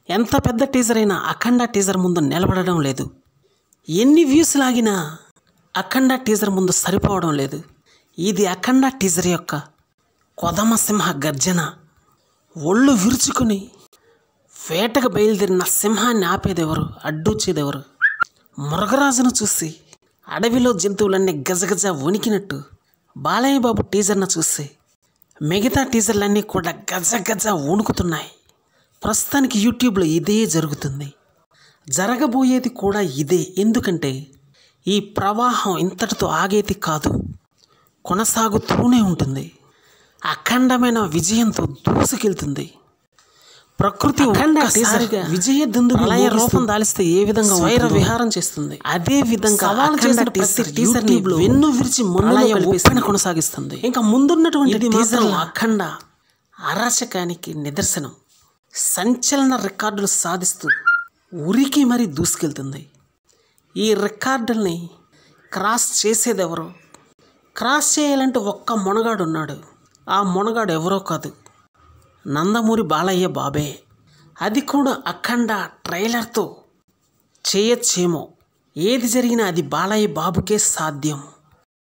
ఎంత పెద్ద టీజర్ అయినా అఖండ టీజర్ ముందు నిలబడడం లేదు. ఎన్ని వ్యూస్ లాగినా అఖండ టీజర్ ముందు సరిపోవడం లేదు. ఇది అఖండ టీజర్ యొక్క కొదమసింహ గర్జన. ఒళ్ళు విరుచుకుని వేటకు బయలుదేరిన సింహాన్ని ఆపేదెవరు, అడ్డొచ్చేదెవరు? మృగరాజును చూసి అడవిలో జంతువులన్నీ గజగజ వణికినట్టు బాలయ్య బాబు టీజర్ను చూసి మిగతా టీజర్లన్నీ కూడా గజగజ వణుకుతున్నాయి. ప్రస్తుతానికి యూట్యూబ్లో ఇదే జరుగుతుంది, జరగబోయేది కూడా ఇదే. ఎందుకంటే ఈ ప్రవాహం ఇంతటితో ఆగేది కాదు, కొనసాగుతూనే ఉంటుంది. అఖండమైన విజయంతో దూసుకెళ్తుంది. ప్రకృతి ఒక్కసారిగా విజయ దుందులయ రూపం దాలిస్తే ఏ విధంగా వైర విహారం చేస్తుంది, అదే విధంగా సవాలు చేసిన ప్రతి టీజర్ వెన్ను విరిచి మొన్నలయ కొనసాగిస్తుంది. ఇంకా ముందున్నటువంటి టీజర్లో అఖండ అరాచకానికి నిదర్శనం. సంచలన రికార్డులు సాధిస్తూ ఉరికి మరీ దూసుకెళ్తుంది. ఈ రికార్డుల్ని క్రాస్ చేసేదెవరో, క్రాస్ చేయాలంటే ఒక్క మొనగాడు ఉన్నాడు. ఆ మొనగాడు ఎవరో కాదు, నందమూరి బాలయ్య బాబే. అది కూడా అఖండ ట్రైలర్తో చేయొచ్చేమో. ఏది జరిగినా అది బాలయ్య బాబుకే సాధ్యం.